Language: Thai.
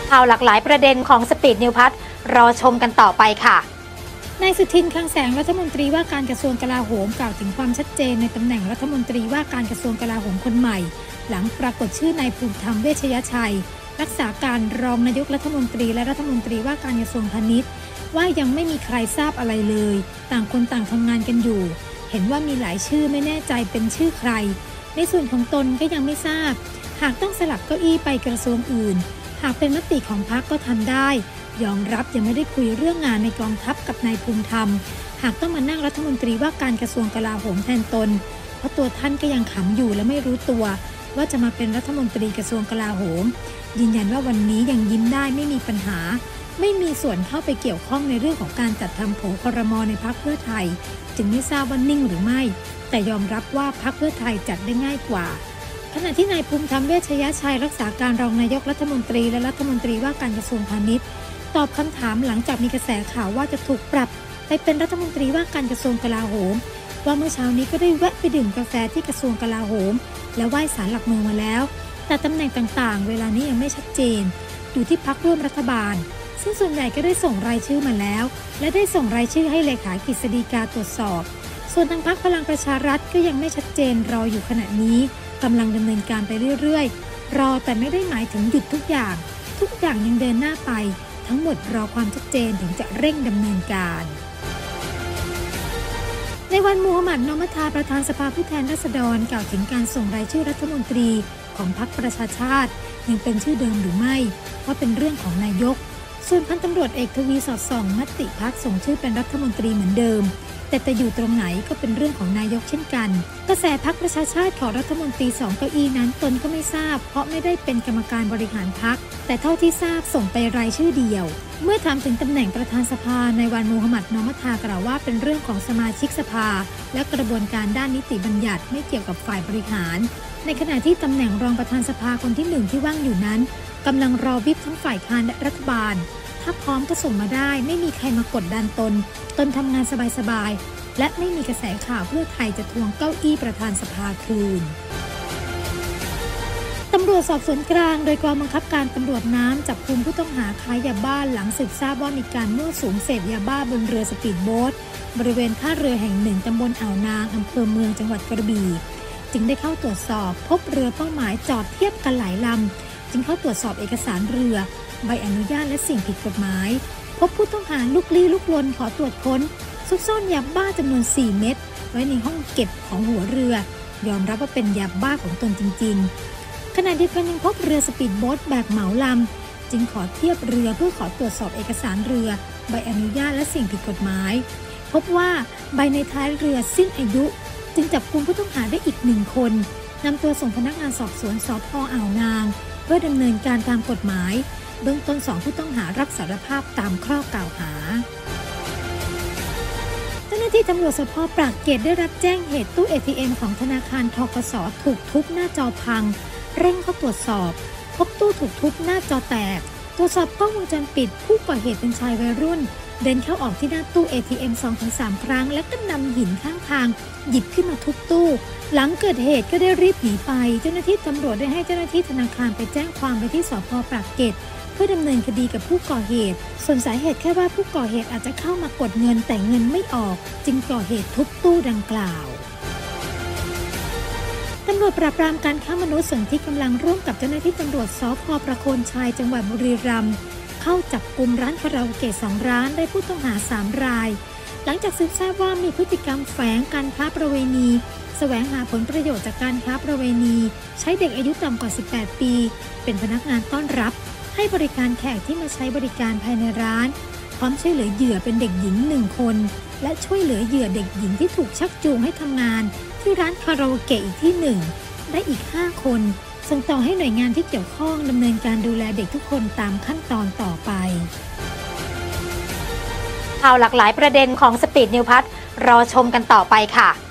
ข่าวหลากหลายประเด็นของสปีดนิวพัทรอชมกันต่อไปค่ะนายสุทิน คลังแสงรัฐมนตรีว่าการกระทรวงกลาโหมกล่าวถึงความชัดเจนในตำแหน่งรัฐมนตรีว่าการกระทรวงกลาโหมคนใหม่หลังปรากฏชื่อนายภูมิธรรมเวชยชัยรักษาการรองนายกรัฐมนตรีและรัฐมนตรีว่าการกระทรวงพาณิชย์ว่ายังไม่มีใครทราบอะไรเลยต่างคนต่างทำงานกันอยู่เห็นว่ามีหลายชื่อไม่แน่ใจเป็นชื่อใครในส่วนของตนก็ยังไม่ทราบหากต้องสลับเก้าอี้ไปกระทรวงอื่นหากเป็นมติของพรรคก็ทำได้ยอมรับยังไม่ได้คุยเรื่องงานในกองทัพกับนายภูมิธรรมหากต้องมานั่งรัฐมนตรีว่าการกระทรวงกลาโหมแทนตนเพราะตัวท่านก็ยังขำอยู่และไม่รู้ตัวว่าจะมาเป็นรัฐมนตรีกระทรวงกลาโหมยืนยันว่าวันนี้ยังยิ้มได้ไม่มีปัญหาไม่มีส่วนเข้าไปเกี่ยวข้องในเรื่องของการจัดทำโผครม.ในพรรคเพื่อไทยจึงไม่ทราบว่านิ่งหรือไม่แต่ยอมรับว่าพรรคเพื่อไทยจัดได้ง่ายกว่าขณะที่นายภูมิธรรมเวชยชัยรักษาการรองนายกรัฐมนตรีและรัฐมนตรีว่าการกระทรวงพาณิชย์ตอบคำถามหลังจากมีกระแสข่าวว่าจะถูกปรับไปเป็นรัฐมนตรีว่าการกระทรวงกลาโหมว่าเมื่อเช้านี้ก็ได้แวะไปดื่มกาแฟที่กระทรวงกลาโหมและไหว้ศาลหลักเมืองมาแล้วแต่ตำแหน่งต่างๆเวลานี้ยังไม่ชัดเจนอยู่ที่พรรคร่วมรัฐบาลซึ่งส่วนใหญ่ก็ได้ส่งรายชื่อมาแล้วและได้ส่งรายชื่อให้เลขากฤษฎีกาตรวจสอบส่วนทางพรรคพลังประชารัฐก็ยังไม่ชัดเจนรออยู่ขณะนี้กำลังดำเนินการไปเรื่อยๆรอแต่ไม่ได้หมายถึงหยุดทุกอย่างยังเดินหน้าไปทั้งหมดรอความชัดเจนถึงจะเร่งดำเนินการในวันมูฮัมหมัด นอมัทธาประธานสภาผู้แทนราษฎรกล่าวถึงการส่งรายชื่อรัฐมนตรีของพรรคประชาชาติยังเป็นชื่อเดิมหรือไม่ว่าเป็นเรื่องของนายกส่วนพันตำรวจเอกทวีสอดส่องมติพรรคส่งชื่อเป็นรัฐมนตรีเหมือนเดิมแต่จะอยู่ตรงไหนก็เป็นเรื่องของนายกเช่นกันกระแสพรรคประชาชาติขอรัฐมนตรี2 เก้าอี้นั้นตนก็ไม่ทราบเพราะไม่ได้เป็นกรรมการบริหารพรรคแต่เท่าที่ทราบส่งไปรายชื่อเดียวเมื่อถามถึงตำแหน่งประธานสภาในวันมูฮัมหมัด นอมัทธากล่าวว่าเป็นเรื่องของสมาชิกสภาและกระบวนการด้านนิติบัญญัติไม่เกี่ยวกับฝ่ายบริหารในขณะที่ตำแหน่งรองประธานสภาคนที่1ที่ว่างอยู่นั้นกำลังรอวิปทั้งฝ่ายค้านและรัฐบาลถ้าพร้อมก็ส่งมาได้ไม่มีใครมากดดันตนทำงานสบายๆและไม่มีกระแสข่าวเพื่อไทยจะทวงเก้าอี้ประธานสภาคืนตำรวจสอบสวนกลางโดยกองบังคับการตำรวจน้ำจับกุมผู้ต้องหาค้ายาบ้าหลังสืบทราบว่ามีการมั่วสุมเสพยาบ้าบนเรือสปีดโบ๊ทบริเวณท่าเรือแห่งหนึ่งตำบลอ่าวนางอำเภอเมืองจังหวัดกระบี่จึงได้เข้าตรวจสอบพบเรือเป้าหมายจอดเทียบกันหลายลำจึงเข้าตรวจสอบเอกสารเรือใบอนุญาตและสิ่งผิดกฎหมายพบผู้ต้องหาลุกลี้ลุกลนขอตรวจค้นซุกซ่อนยาบ้าจำนวน4 เม็ดไว้ในห้องเก็บของหัวเรือยอมรับว่าเป็นยาบ้าของตนจริงๆขณะเดียวกันยังพบเรือสปีดโบ๊ทแบบเหมาลำจึงขอเทียบเรือเพื่อขอตรวจสอบเอกสารเรือใบอนุญาตและสิ่งผิดกฎหมายพบว่าใบในท้ายเรือสิ้นอายุจึงจับกุมผู้ต้องหาได้อีก1 คนนำตัวส่งพนักงานสอบสวนสภ.อ่าวนางเพื่อดำเนินการตามกฎหมายเบื้องต้น2 ผู้ต้องหารับสารภาพตามข้อกล่าวหาเจ้าหน้าที่ตำรวจสภ.ปากเกร็ดได้รับแจ้งเหตุตู้ ATM ของธนาคารธกส.ถูกทุบหน้าจอพังเร่งเข้าตรวจสอบพบตู้ถูกทุบหน้าจอแตกตรวจสอบกล้องวงจรปิดผู้ก่อเหตุเป็นชายวัยรุ่นเดินเข้าออกที่หน้าตู้ ATM 2-3 ครั้งและก็นำหินข้างทางหยิบขึ้นมาทุบตู้หลังเกิดเหตุก็ได้รีบหนีไปเจ้าหน้าที่ตำรวจได้ให้เจ้าหน้าที่ธนาคารไปแจ้งความไว้ที่สภ.ปากเกร็ดเพื่อดำเนินคดีกับผู้ก่อเหตุส่วนสาเหตุแค่ว่าผู้ก่อเหตุอาจจะเข้ามากดเงินแต่เงินไม่ออกจึงก่อเหตุทุบตู้ดังกล่าวตำรวจปราบปรามการค้ามนุษย์ส่วนที่กำลังร่วมกับเจ้าหน้าที่ตำรวจสภ.ประโคนชัยจังหวัดบุรีรัมย์เข้าจับกุมร้านคาราโอเกะ2 ร้านได้ผู้ต้องหา3 รายหลังจากสืบทราบว่ามีพฤติกรรมแฝงการค้าประเวณีแสวงหาผลประโยชน์จากการค้าประเวณีใช้เด็กอายุต่ำกว่า18 ปีเป็นพนักงานต้อนรับให้บริการแขกที่มาใช้บริการภายในร้านพร้อมช่วยเหลือเหยื่อเป็นเด็กหญิง1 คนและช่วยเหลือเหยื่อเด็กหญิงที่ถูกชักจูงให้ทำงานที่ร้านคาราโอเกะอีกที่1ได้อีก5 คนส่งต่อให้หน่วยงานที่เกี่ยวข้องดำเนินการดูแลเด็กทุกคนตามขั้นตอนต่อไปข่าวหลากหลายประเด็นของสปีดนิวพัทรอชมกันต่อไปค่ะ